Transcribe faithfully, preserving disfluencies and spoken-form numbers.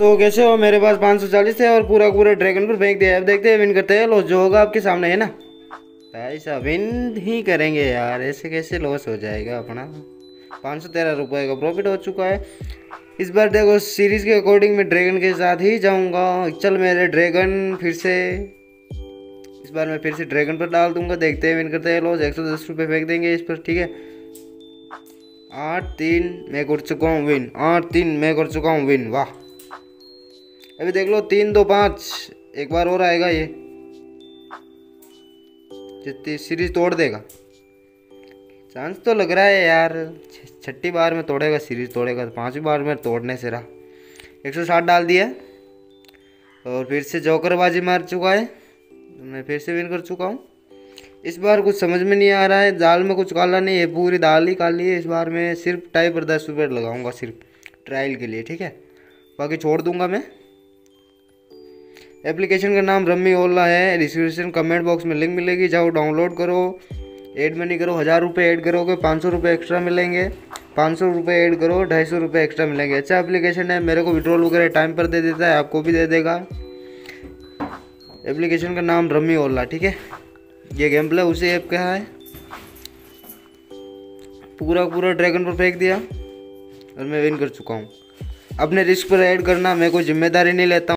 तो कैसे हो? मेरे पास पाँच सौ चालीस है और पूरा पूरा ड्रैगन पर फेंक दिया है। अब देखते हैं विन करते हैं। लॉस जो होगा आपके सामने है ना भाई साहब, विन ही करेंगे यार, ऐसे कैसे लॉस हो जाएगा अपना। पाँच सौ तेरह रुपये का प्रॉफिट हो चुका है। इस बार देखो सीरीज़ के अकॉर्डिंग मैं ड्रैगन के साथ ही जाऊंगा। चल मेरे ड्रैगन फिर से, इस बार मैं फिर से ड्रैगन पर डाल दूंगा। देखते हैं विन करते हैं। लॉस एक सौ दस रुपये फेंक देंगे इस पर, ठीक है। आठ तीन मैं कर चुका हूँ विन, आठ तीन मैं कर चुका हूँ विन, वाह। अभी देख लो तीन दो पाँच, एक बार और आएगा ये, जितनी सीरीज तोड़ देगा। चांस तो लग रहा है यार, छठी बार में तोड़ेगा, सीरीज तोड़ेगा। तो पांचवी बार में तोड़ने से रहा। एक सौ साठ डाल दिया और फिर से जोकरबाजी मार चुका है। मैं फिर से विन कर चुका हूँ। इस बार कुछ समझ में नहीं आ रहा है, दाल में कुछ काला नहीं है, पूरी दाल ही काली है। इस बार मैं सिर्फ टाई पर दस रुपये लगाऊंगा, सिर्फ ट्रायल के लिए, ठीक है। बाकी छोड़ दूंगा मैं। एप्लीकेशन का नाम रम्मी ओला है। डिस्क्रिप्शन कमेंट बॉक्स में लिंक मिलेगी, जाओ डाउनलोड करो। ऐड मनी करो, हज़ार रुपये ऐड करोगे पाँच सौ रुपये एक्स्ट्रा मिलेंगे। पाँच सौ रुपये ऐड करो, ढाई सौ रुपये एक्स्ट्रा मिलेंगे। अच्छा एप्लीकेशन है, मेरे को विड्रॉल वगैरह टाइम पर दे देता है, आपको भी दे देगा। एप्लीकेशन का नाम रम्मी ओला, ठीक है। ये गेम प्ले उसी ऐप का है। पूरा पूरा ड्रैगन पर फेंक दिया और मैं विन कर चुका हूँ। अपने रिस्क पर ऐड करना, मैं कोई जिम्मेदारी नहीं लेता हूँ।